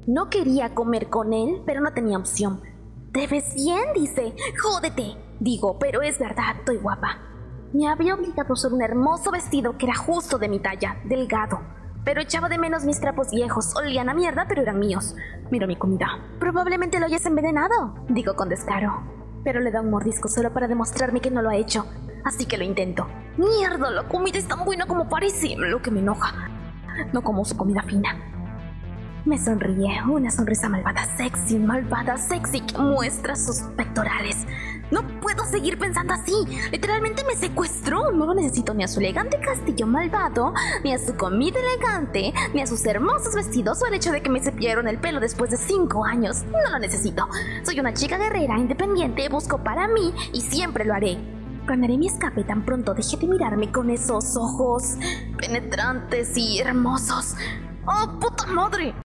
No quería comer con él, pero no tenía opción. «¿Te ves bien?», dice. «Jódete», digo, pero es verdad, estoy guapa. Me había obligado a usar un hermoso vestido que era justo de mi talla, delgado. Pero echaba de menos mis trapos viejos, olían a mierda, pero eran míos. Miro mi comida. «Probablemente lo hayas envenenado», digo con descaro. Pero le da un mordisco solo para demostrarme que no lo ha hecho. Así que lo intento. «Mierda, la comida es tan buena como parece», lo que me enoja. No como su comida fina. Me sonríe, una sonrisa malvada sexy, que muestra sus pectorales. No puedo seguir pensando así. Literalmente me secuestró. No lo necesito ni a su elegante castillo malvado, ni a su comida elegante, ni a sus hermosos vestidos o el hecho de que me cepillaron el pelo después de 5 años. No lo necesito. Soy una chica guerrera, independiente, busco para mí y siempre lo haré. Planearé mi escape tan pronto deje de mirarme con esos ojos penetrantes y hermosos. ¡Oh, puta madre!